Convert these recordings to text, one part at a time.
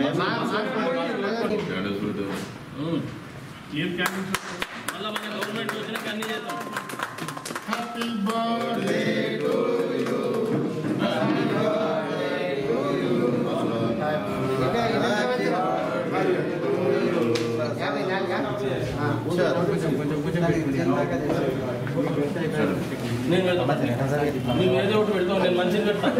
ఏం క్యాండిడేట్ మళ్ళీ మన గవర్నమెంట్ వచ్చిన అన్ని చేద్దాం. Happy birthday to you. నేను ఏదో ఒకటి పెడతావు, నేను మంచిగా పెడతాను.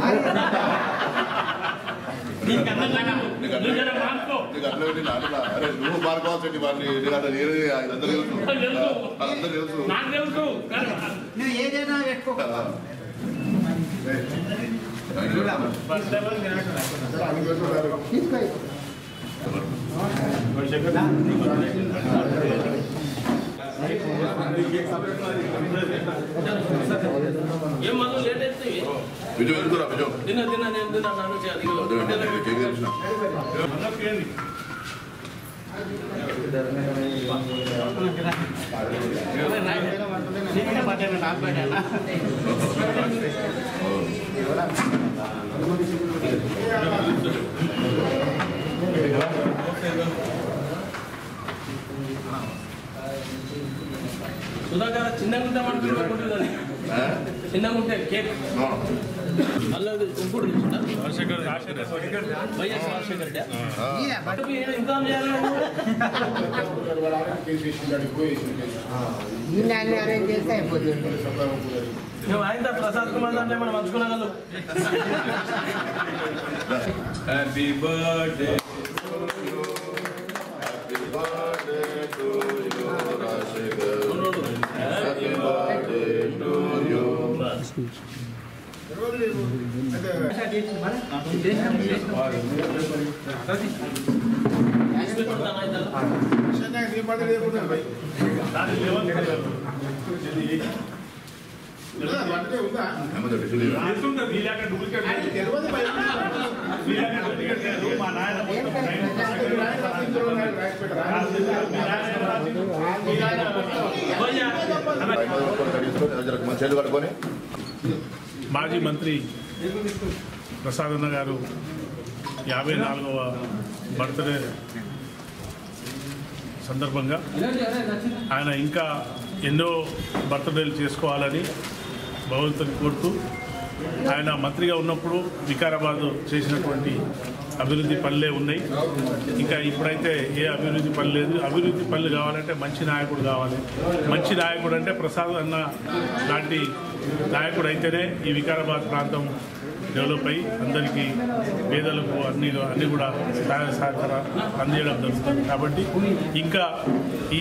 నువ్వు పాడుకోవాల్సింది వాడిని అందరూ తెలుసు. నువ్వు ఏదైనా పెట్టుకో. ఏం మనం లేట్ అయితే విజయ్ ఎందుకురా విజయ్ తిన్నా నేను తిన్నాను. సుధాకర్ చిన్నగా ఉంటామంటున్నాను. చిన్నగా ఉంటే కేక్ మళ్ళీ ఇంకోటి రాజశేఖర్ వైఎస్ రాజశేఖర్ ఇంకా మేము ఆయన ప్రసాద్ కుమార్ అంటే మనం పంచుకోగలం. హ్యాపీ బర్త్డే మాజీ మంత్రి ప్రసాదన్న గారు 54వ బర్త్డే సందర్భంగా ఆయన ఇంకా ఎన్నో బర్త్డేలు చేసుకోవాలని భగవంతుని కోరుతూ ఆయన మంత్రిగా ఉన్నప్పుడు వికారాబాద్ చేసినటువంటి అభివృద్ధి పనులే ఉన్నాయి. ఇంకా ఇప్పుడైతే ఏ అభివృద్ధి పని లేదు. అభివృద్ధి పనులు కావాలంటే మంచి నాయకుడు కావాలి. మంచి నాయకుడు అంటే ప్రసాద్ అన్న లాంటి నాయకుడు అయితేనే ఈ వికారాబాద్ ప్రాంతం డెవలప్ అయ్యి అందరికీ పేదలకు అన్నీ కూడా సహాయ సహకారం అందించడం జరుగుతుంది. కాబట్టి ఇంకా ఈ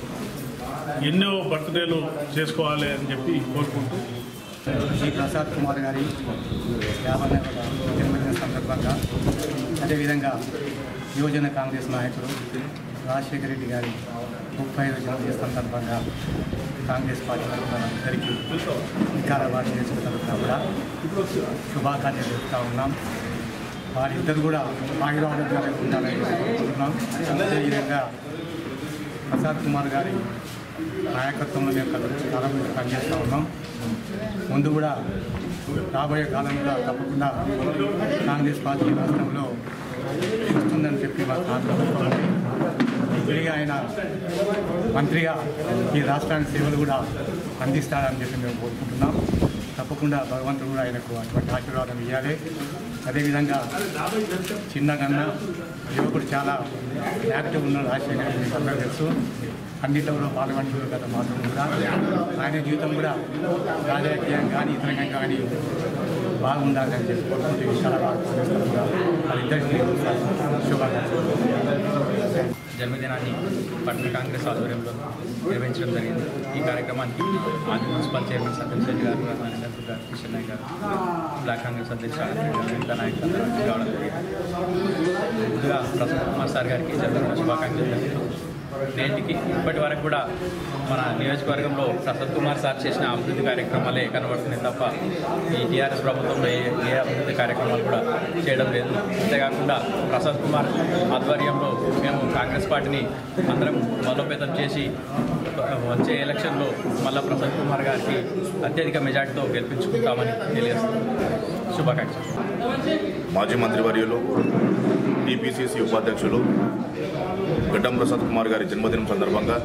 ఎన్నో బర్త్డేలు చేసుకోవాలి అని చెప్పి కోరుకుంటూ శ్రీ ప్రసాద్ కుమార్ గారి 50వ జన్మదిన సందర్భంగా అదేవిధంగా యువజన కాంగ్రెస్ నాయకుడు రాజశేఖర రెడ్డి గారి 35వ జన్మదిన సందర్భంగా కాంగ్రెస్ పార్టీ తరఫున అందరికీ వికారాబాద్ నియోజకవర్గం కూడా శుభాకాంక్షలు చెప్తా ఉన్నాం. వారిద్దరు కూడా ఆయురారోగ్యాలు ఉండాలని కోరుకుంటున్నాం. అదేవిధంగా ప్రసాద్ కుమార్ గారి నాయకత్వంలో చాలా మంది పనిచేస్తూ ఉన్నాం. ముందు కూడా రాబోయే కాలంలో తప్పకుండా కాంగ్రెస్ పార్టీ రాష్ట్రంలో వస్తుందని చెప్పి మా ఆత్మహత్య తిరిగి ఆయన మంత్రిగా ఈ రాష్ట్రానికి సేవలు కూడా అందిస్తారని చెప్పి మేము కోరుకుంటున్నాం. తప్పకుండా భగవంతుడు కూడా ఆయనకు అటువంటి ఆశీర్వాదం ఇవ్వాలి. అదేవిధంగా చిన్నగన్న యువకుడు చాలా యాక్టివ్ ఉన్న రాజశేఖర్ మీకు అందరూ తెలుసు. అన్నింటిలో కూడా పాల్గొంటున్నారు గత మాత్రం కూడా. ఆయన జీవితం కూడా రాజకీయం కానీ ఇతరంగా కానీ బాగుండాలని చెప్పి కోరుకుంటూ చాలా బాగా వాళ్ళిద్దరికీ శుభాకాంక్షలు. జన్మదినాన్ని పట్టణ కాంగ్రెస్ ఆధ్వర్యంలో నిర్వహించడం జరిగింది. ఈ కార్యక్రమానికి మాజీ మున్సిపల్ చైర్మన్ సతీష్ రెడ్డి గారు, రఘునాథ్ గారు, కిషన్ నాయక్ గారు, బ్లాక్ కాంగ్రెస్ అధ్యక్షుడు మిగతా నాయకులు రావడం జరిగింది. ముందుగా ప్రసాద్ కుమార్ సార్ గారికి జన్మదిన శుభాకాంక్షలు. నేటికి ఇప్పటి వరకు కూడా మన నియోజకవర్గంలో ప్రసాద్ కుమార్ సార్ చేసిన అభివృద్ధి కార్యక్రమాలే కనబడుతున్నాయి తప్ప ఈ టీఆర్ఎస్ ప్రభుత్వంలో ఏ అభివృద్ధి కార్యక్రమాలు కూడా చేయడం లేదు. అంతేకాకుండా ప్రసాద్ కుమార్ ఆధ్వర్యంలో మేము కాంగ్రెస్ పార్టీని అందరం బలోపేతం చేసి వచ్చే ఎలక్షన్లో మళ్ళా ప్రసాద్ కుమార్ గారికి అత్యధిక మెజార్టీతో గెలిపించుకుంటామని తెలియజేస్తున్నాం. శుభాకాంక్షలు. మాజీ మంత్రివర్యులు టీపీసీసీ ఉపాధ్యక్షులు గడ్డం ప్రసాద్ కుమార్ గారి జన్మదినం సందర్భంగా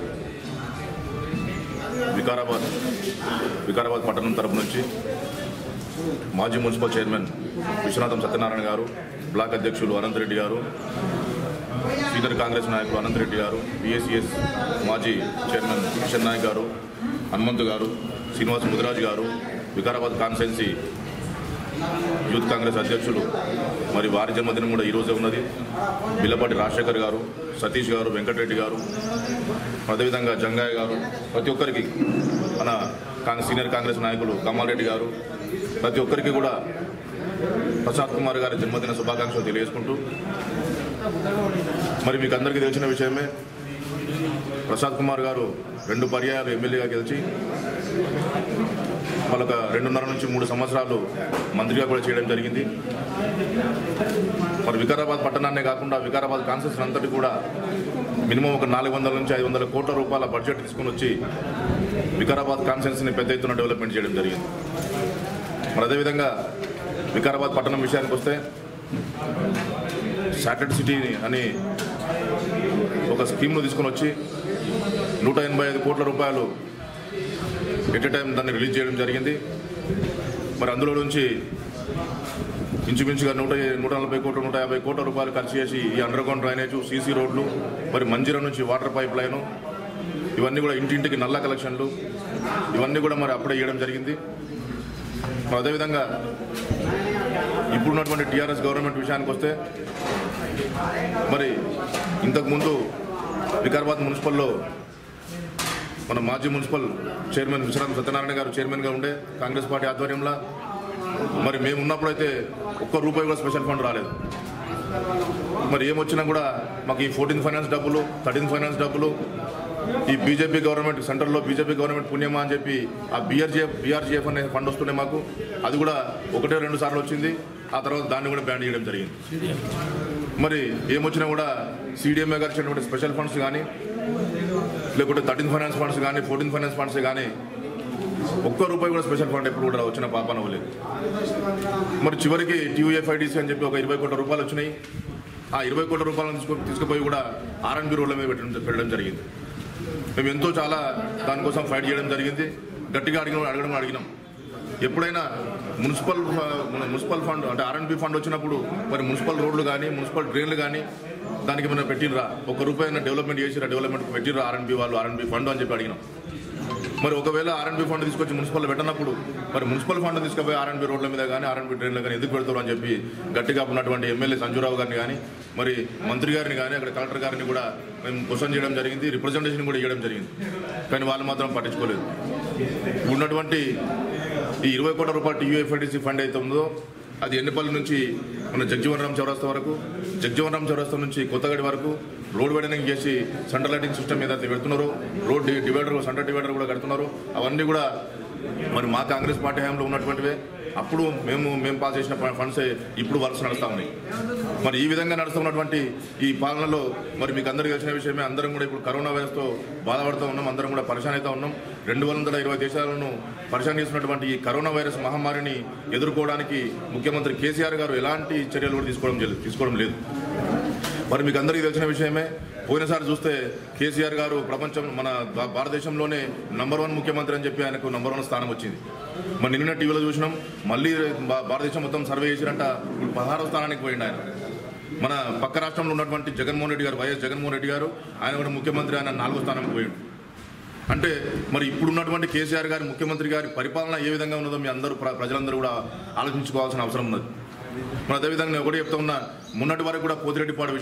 వికారాబాద్ పట్టణం తరపు నుంచి మాజీ మున్సిపల్ చైర్మన్ విశ్వనాథం సత్యనారాయణ గారు, బ్లాక్ అధ్యక్షులు అనంత్ రెడ్డి గారు, సీనియర్ కాంగ్రెస్ నాయకులు అనంత్ రెడ్డి గారు, బీఎస్ఈఎస్ మాజీ చైర్మన్ కిషన్ నాయక్ గారు, హనుమంతు గారు, శ్రీనివాస్ ముదిరాజు గారు, వికారాబాద్ కాన్స్టిట్యున్సీ యూత్ కాంగ్రెస్ అధ్యక్షులు మరి వారి జన్మదినం కూడా ఈరోజే ఉన్నది. బిల్లపాటి రాజశేఖర్ గారు, సతీష్ గారు, వెంకటరెడ్డి గారు, అదేవిధంగా జంగయ్య గారు, ప్రతి ఒక్కరికి మన సీనియర్ కాంగ్రెస్ నాయకులు కమాల్ రెడ్డి గారు, ప్రతి ఒక్కరికి కూడా ప్రసాద్ కుమార్ గారి జన్మదిన శుభాకాంక్షలు తెలియజేసుకుంటూ, మరి మీకు అందరికీ తెలిసిన విషయమే, ప్రసాద్ కుమార్ గారు 2 పర్యాయాలు ఎమ్మెల్యేగా గెలిచి వాళ్ళొక 2.5 నుంచి 3 సంవత్సరాలు మంత్రిగా కూడా చేయడం జరిగింది. మరి వికారాబాద్ పట్టణాన్నే కాకుండా వికారాబాద్ కాన్స్టిట్యూన్సీ అంతటి కూడా మినిమం ఒక 400 నుంచి 500 కోట్ల రూపాయల బడ్జెట్ తీసుకుని వచ్చి వికారాబాద్ కాన్స్టిట్యూన్సీని పెద్ద ఎత్తున డెవలప్మెంట్ చేయడం జరిగింది. మరి అదేవిధంగా వికారాబాద్ పట్టణం విషయానికి వస్తే శాటిలైట్ సిటీ అని ఒక స్కీమ్ను తీసుకుని వచ్చి 185 కోట్ల రూపాయలు ఎట్ ఎ టైం దాన్ని రిలీజ్ చేయడం జరిగింది. మరి అందులో నుంచి ఇంచుమించుగా 140 కోట్లు 150 కోట్ల రూపాయలు ఖర్చు చేసి ఈ అండర్ గ్రౌండ్ డ్రైనేజు, సీసీ రోడ్లు, మరి మంజీరా నుంచి వాటర్ పైప్ లైను, ఇవన్నీ కూడా ఇంటింటికి నల్ల కలెక్షన్లు, ఇవన్నీ కూడా మరి అప్పుడే ఇవ్వడం జరిగింది. మరి అదేవిధంగా ఇప్పుడున్నటువంటి టీఆర్ఎస్ గవర్నమెంట్ విషయానికి వస్తే, మరి ఇంతకుముందు వికారాబాద్ మున్సిపల్లో మన మాజీ మున్సిపల్ చైర్మన్ విశ్వనాథం సత్యనారాయణ గారు చైర్మన్గా ఉండే కాంగ్రెస్ పార్టీ ఆధ్వర్యంలో, మరి మేము ఉన్నప్పుడైతే ₹1 కూడా స్పెషల్ ఫండ్ రాలేదు. మరి ఏమొచ్చినా కూడా మాకు ఈ 14th ఫైనాన్స్ డబ్బులు, 13th ఫైనాన్స్ డబ్బులు, ఈ బీజేపీ గవర్నమెంట్ సెంటర్లో బీజేపీ గవర్నమెంట్ పుణ్యమా అని చెప్పి ఆ బీఆర్జీఎఫ్ అనే ఫండ్ వస్తుండే మాకు, అది కూడా 1-2 సార్లు వచ్చింది. ఆ తర్వాత దాన్ని కూడా బ్యాన్ చేయడం జరిగింది. మరి ఏమొచ్చినా కూడా సిడిఎంఏ గారు ఇచ్చినటువంటి స్పెషల్ ఫండ్స్ కానీ, లేకుంటే 13th ఫైనాన్స్ ఫండ్స్ కానీ, 14th ఫైనాన్స్ ఫండ్స్ కానీ ₹1 కూడా స్పెషల్ ఫండ్ ఎప్పుడు కూడా వచ్చిన పాపన అవ్వలేదు. మరి చివరికి TUFIDC అని చెప్పి ఒక 20 కోట్ల రూపాయలు వచ్చినాయి. ఆ 20 కోట్ల రూపాయలను తీసుకుపోయి కూడా R&B రోడ్ల మీద పెట్టడం జరిగింది. మేము ఎంతో చాలా దానికోసం ఫైట్ చేయడం జరిగింది. గట్టిగా అడిగినాం. ఎప్పుడైనా మున్సిపల్ ఫండ్ అంటే R&B ఫండ్ వచ్చినప్పుడు మరి మున్సిపల్ రోడ్లు కానీ, మున్సిపల్ డ్రైన్లు కానీ దానికి మనం పెట్టినరా, ₹1 డెవలప్మెంట్ చేసిరా, డెవలప్మెంట్ పెట్టినరా R&B వాళ్ళు, R&B ఫండ్ అని చెప్పి అడిగినాం. మరి ఒకవేళ R&B ఫండ్ తీసుకొచ్చి మున్సిపల్ పెట్టినప్పుడు మరి మున్సిపల్ ఫండ్ తీసుకుపోయి R&B రోడ్ల మీద కానీ, R&B డ్రైన్లు కానీ ఎందుకు పెడతారు అని చెప్పి గట్టిగా ఉన్నటువంటి ఎమ్మెల్యే సంజురావు గారిని కానీ, మరి మంత్రి గారిని కానీ, అక్కడ కలెక్టర్ గారిని కూడా మేము క్వశ్చన్ చేయడం జరిగింది, రిప్రజెంటేషన్ కూడా ఇవ్వడం జరిగింది. కానీ వాళ్ళు మాత్రం పట్టించుకోలేదు. ఉన్నటువంటి ఈ 20 కోట్ల రూపాయల TUFIDC ఫండ్ అయితే ఉందో అది ఎన్నిపల్లి నుంచి మన జగ్జీవన్ చౌరస్తా వరకు, జగ్జీవన్ చౌరస్తా నుంచి కొత్తగడి వరకు రోడ్ వైడనింగ్ చేసి సెంట్రల్ లైటింగ్ సిస్టమ్ ఏదైతే పెడుతున్నారో, రోడ్ డివైడర్, సెంటర్ డివైడర్ కూడా కడుతున్నారు. అవన్నీ కూడా మరి మా కాంగ్రెస్ పార్టీ హయాంలో ఉన్నటువంటివే. అప్పుడు మేము పాస్ చేసిన ఫండ్సే ఇప్పుడు వర్క్స్ నడుస్తూ ఉన్నాయి. మరి ఈ విధంగా నడుస్తున్నటువంటి ఈ పాలనలో మరి మీకు అందరికీ తెలిసిన విషయమే, అందరం కూడా ఇప్పుడు కరోనా వైరస్తో బాధపడుతూ ఉన్నాం, అందరం కూడా పరిశాన్ అవుతూ ఉన్నాం. 220 దేశాలను పరిశాన్ చేస్తున్నటువంటి ఈ కరోనా వైరస్ మహమ్మారిని ఎదుర్కోవడానికి ముఖ్యమంత్రి కేసీఆర్ గారు ఎలాంటి చర్యలు కూడా తీసుకోవడం లేదు. మరి మీకు అందరికీ తెలిసిన విషయమే, పోయినసారి చూస్తే కేసీఆర్ గారు మన భారతదేశంలోనే నంబర్ 1 ముఖ్యమంత్రి అని చెప్పి ఆయనకు నంబర్ 1 స్థానం వచ్చింది. మరి నిన్న టీవీలో చూసినాం, మళ్ళీ భారతదేశం మొత్తం సర్వే చేసిరంట, ఇప్పుడు 16వ స్థానానికి పోయింది ఆయన. మన పక్క రాష్ట్రంలో ఉన్నటువంటి జగన్మోహన్ రెడ్డి గారు, వైఎస్ జగన్మోహన్ రెడ్డి గారు, ఆయన కూడా ముఖ్యమంత్రి, ఆయన 4వ స్థానానికి పోయిండు. అంటే మరి ఇప్పుడున్నటువంటి కేసీఆర్ గారి ముఖ్యమంత్రి గారి పరిపాలన ఏ విధంగా ఉన్నదో మీ అందరూ ప్రజలందరూ కూడా ఆలోచించుకోవాల్సిన అవసరం ఉన్నది. మరి అదేవిధంగా నేను ఒకటి చెప్తా ఉన్నా, మొన్నటి వరకు కూడా పోతిరెడ్డిపాడు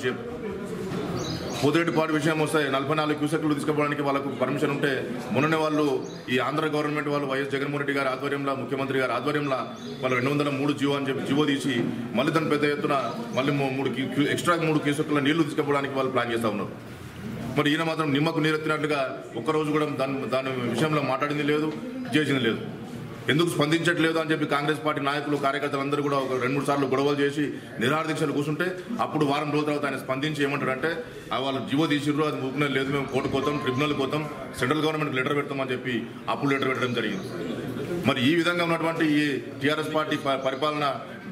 విషయం వస్తే 44 క్యూసెక్లు తీసుకుపోవడానికి వాళ్ళకు పర్మిషన్ ఉంటే, మొన్ననే వాళ్ళు ఈ ఆంధ్ర గవర్నమెంట్ వాళ్ళు వైఎస్ జగన్మోహన్ రెడ్డి గారి ఆధ్వర్యంలో, ముఖ్యమంత్రి గారి ఆధ్వర్యంలో వాళ్ళు 203 జీవో అని చెప్పి జీవో తీసి మళ్ళీ దాని పెద్ద ఎత్తున మళ్ళీ ఎక్స్ట్రా 3 క్యూసెక్ల నీళ్లు తీసుకుపోవడానికి వాళ్ళు ప్లాన్ చేస్తూ ఉన్నారు. మరి ఈయన మాత్రం నిమ్మకు నీరెత్తినట్లుగా ఒక్కరోజు కూడా దాని విషయంలో మాట్లాడింది లేదు, చేసింది లేదు. ఎందుకు స్పందించట్లేదు అని చెప్పి కాంగ్రెస్ పార్టీ నాయకులు, కార్యకర్తలందరూ కూడా ఒక 2-3 సార్లు గొడవలు చేసి నిరాహార దీక్షలు కూర్చుంటే, అప్పుడు వారం రోజుల తర్వాత ఆయన స్పందించి ఏమంటారంటే, వాళ్ళు జీవో తీసిర్రు, అది ఊపిన లేదు, మేము కోర్టుకు పోతాం, ట్రిబ్యునల్కి పోతాం, సెంట్రల్ గవర్నమెంట్ లెటర్ పెడతామని చెప్పి అప్పుడు లెటర్ పెట్టడం జరిగింది. మరి ఈ విధంగా ఉన్నటువంటి ఈ టీఆర్ఎస్ పార్టీ పరిపాలన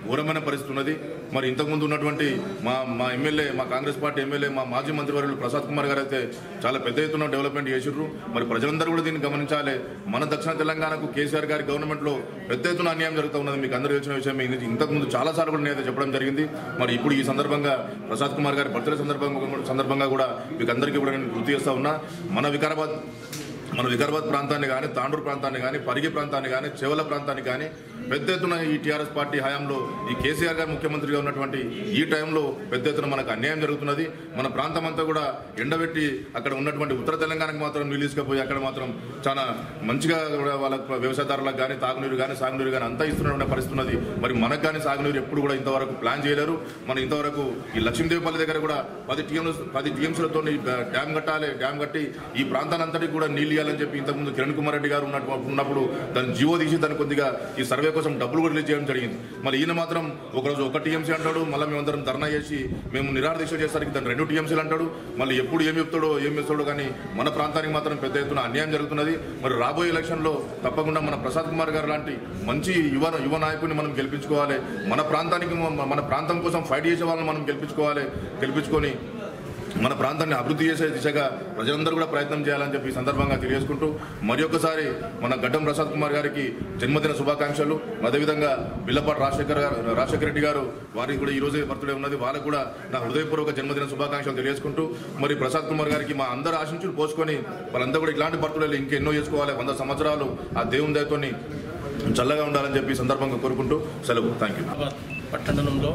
ఘోరమైన పరిస్థితి ఉన్నది. మరి ఇంతకుముందు ఉన్నటువంటి మా ఎమ్మెల్యే, మా కాంగ్రెస్ పార్టీ ఎమ్మెల్యే, మా మాజీ మంత్రివర్యులు ప్రసాద్ కుమార్ గారు అయితే చాలా పెద్ద ఎత్తున డెవలప్మెంట్ చేసిర్రు. మరి ప్రజలందరూ కూడా దీన్ని గమనించాలి. మన దక్షిణ తెలంగాణకు కేసీఆర్ గారి గవర్నమెంట్లో పెద్ద ఎత్తున అన్యాయం జరుగుతూ ఉన్నది. మీకు అందరూ తెలిసిన విషయం. ఇంతకుముందు చాలాసార్లు కూడా నేనైతే చెప్పడం జరిగింది. మరి ఇప్పుడు ఈ సందర్భంగా ప్రసాద్ కుమార్ గారి బర్త్డే సందర్భంగా కూడా మీకు అందరికీ కూడా నేను గుర్తు చేస్తా ఉన్నా. మన వికారాబాద్ ప్రాంతాన్ని కానీ, తాండూరు ప్రాంతాన్ని కానీ, పరిగి ప్రాంతాన్ని కానీ, చెవల ప్రాంతాన్ని కానీ పెద్ద ఎత్తున ఈ టీఆర్ఎస్ పార్టీ హయాంలో ఈ కేసీఆర్ గారు ముఖ్యమంత్రిగా ఉన్నటువంటి ఈ టైంలో పెద్ద ఎత్తున మనకు అన్యాయం జరుగుతున్నది. మన ప్రాంతం అంతా కూడా ఎండబెట్టి అక్కడ ఉన్నటువంటి ఉత్తర తెలంగాణకు మాత్రం నీళ్ళు తీసుకుపోయి అక్కడ మాత్రం చాలా మంచిగా వాళ్ళ వ్యవసాయదారులకు కానీ తాగునీరు కానీ సాగునీరు కానీ అంతా ఇస్తున్నటువంటి పరిస్థితి ఉన్నది. మరి మనకు కానీ సాగునీరు ఎప్పుడు కూడా ఇంతవరకు ప్లాన్ చేయలేరు. మనం ఇంతవరకు ఈ లక్ష్మీదేవిపల్లి దగ్గర కూడా 10 టీఎంసీలతో డ్యామ్ కట్టాలి. డ్యామ్ కట్టి ఈ ప్రాంతాన్ని అంతటికి కూడా నీళ్ళు ఇవ్వాలని చెప్పి ఇంతకుముందు కిరణ్ కుమార్ రెడ్డి గారు ఉన్నప్పుడు దాన్ని జీవో తీసి దాన్ని కొద్దిగా ఈ సర్వే కోసం డబ్బులు కూడా రిలీజ్ చేయడం జరిగింది. మరి ఈయన మాత్రం ఒకరోజు 1 టీఎంసీ అంటాడు, మళ్ళీ మేమందరం ధర్నా చేసి మేము నిరాహార దీక్ష చేసరికి దాన్ని 2 టీఎంసీలు అంటాడు. మళ్ళీ ఎప్పుడు ఏం చెప్తాడో కానీ మన ప్రాంతానికి మాత్రం పెద్ద ఎత్తున అన్యాయం జరుగుతున్నది. మరి రాబోయే ఎలక్షన్లో తప్పకుండా మన ప్రసాద్ కుమార్ గారు లాంటి మంచి యువ నాయకుడిని మనం గెలిపించుకోవాలి. మన ప్రాంతం కోసం ఫైట్ చేసే వాళ్ళని మనం గెలిపించుకొని మన ప్రాంతాన్ని అభివృద్ధి చేసే దిశగా ప్రజలందరూ కూడా ప్రయత్నం చేయాలని చెప్పి సందర్భంగా తెలియజేసుకుంటూ మరి ఒక్కసారి మన గడ్డం ప్రసాద్ కుమార్ గారికి జన్మదిన శుభాకాంక్షలు. అదేవిధంగా బిల్లపాటి రాజశేఖర రెడ్డి గారు వారికి కూడా ఈ రోజే బర్త్డే ఉన్నది. వాళ్ళకు కూడా నా హృదయపూర్వక జన్మదిన శుభాకాంక్షలు తెలియజేసుకుంటూ మరి ప్రసాద్ కుమార్ గారికి మా అందరు ఆశించులు పోసుకొని వాళ్ళందరూ కూడా ఇలాంటి బర్త్డేలు ఇంకెన్నో చేసుకోవాలి. 100 సంవత్సరాలు ఆ దేవుని దయతో చల్లగా ఉండాలని చెప్పి సందర్భంగా కోరుకుంటూ సెలవు. Thank you. పట్టణంలో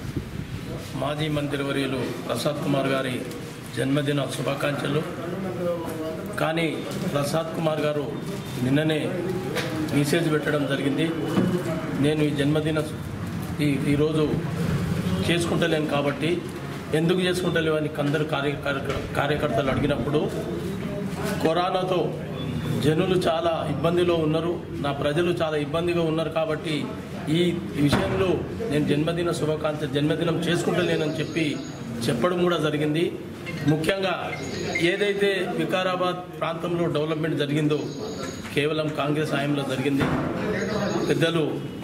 మాజీ మంత్రివర్యులు ప్రసాద్ కుమార్ గారి జన్మదిన శుభాకాంక్షలు. కానీ ప్రసాద్ కుమార్ గారు నిన్ననే మెసేజ్ పెట్టడం జరిగింది. నేను ఈ జన్మదిన ఈరోజు చేసుకుంటలేను కాబట్టి ఎందుకు చేసుకుంటలేవు అని కొందరు కార్యకర్తలు అడిగినప్పుడు కరోనాతో జనులు చాలా ఇబ్బందిలో ఉన్నారు, నా ప్రజలు చాలా ఇబ్బందిగా ఉన్నారు కాబట్టి ఈ విషయంలో నేను జన్మదినం చేసుకుంటలేనని చెప్పడం కూడా జరిగింది. ముఖ్యంగా ఏదైతే వికారాబాద్ ప్రాంతంలో డెవలప్మెంట్ జరిగిందో కేవలం కాంగ్రెస్ హయాంలో జరిగింది. పెద్దలు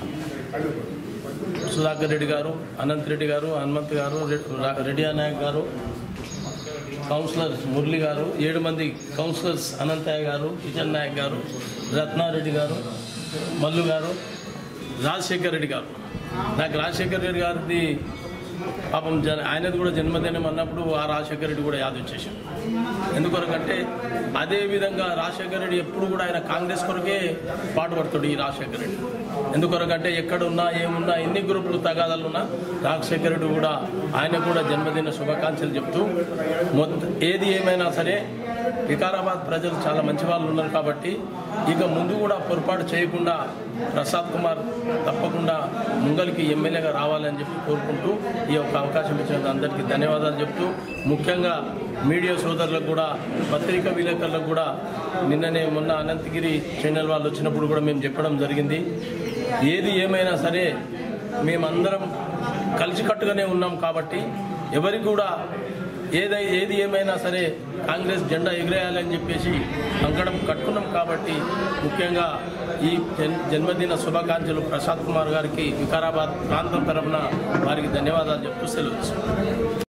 సుధాకర్ రెడ్డి గారు, అనంత్ రెడ్డి గారు, హనుమంత్ గారు, రెడ్డి నాయక్ గారు, కౌన్సిలర్ మురళి గారు, 7 మంది కౌన్సిలర్స్ అనంతయ్య గారు, కిషన్ నాయక్ గారు, రత్నారెడ్డి గారు, మల్లు గారు, రాజశేఖర రెడ్డి గారు. నాకు రాజశేఖర రెడ్డి గారిది పాపం ఆయనది కూడా జన్మదినం అన్నప్పుడు ఆ రాజశేఖర రెడ్డి కూడా యాద వచ్చేసాం. ఎందుకొరకంటే అదేవిధంగా రాజశేఖర రెడ్డి ఎప్పుడు కూడా ఆయన కాంగ్రెస్ కొరకే పాటుపడతాడు. ఈ రాజశేఖర రెడ్డి ఎందుకొరకంటే ఎక్కడున్నా ఏమున్నా ఎన్ని గ్రూపులు తగాదాలున్నా రాజశేఖర రెడ్డి కూడా ఆయన కూడా జన్మదిన శుభాకాంక్షలు చెప్తూ ఏది ఏమైనా సరే వికారాబాద్ ప్రజలు చాలా మంచి వాళ్ళు ఉన్నారు కాబట్టి ఇక ముందు కూడా పొరపాటు చేయకుండా ప్రసాద్ కుమార్ తప్పకుండా ముంగలికి ఎమ్మెల్యేగా రావాలని చెప్పి కోరుకుంటూ ఈ యొక్క అవకాశం ఇచ్చినందుకు అందరికీ ధన్యవాదాలు చెప్తూ ముఖ్యంగా మీడియా సోదరులకు కూడా పత్రికా విలేకరులకు కూడా మొన్న అనంతగిరి ఛానల్ వాళ్ళు వచ్చినప్పుడు కూడా మేము చెప్పడం జరిగింది. ఏది ఏమైనా సరే మేమందరం కలిసికట్టుగానే ఉన్నాం కాబట్టి ఎవరికి కూడా ఏది ఏమైనా సరే కాంగ్రెస్ జెండా ఎగిరేయాలని చెప్పేసి కంకణం కట్టుకున్నాం కాబట్టి ముఖ్యంగా ఈ జన్మదిన శుభాకాంక్షలు ప్రసాద్ కుమార్ గారికి వికారాబాద్ ప్రాంతం తరఫున వారికి ధన్యవాదాలు చెప్తూ సెలవు.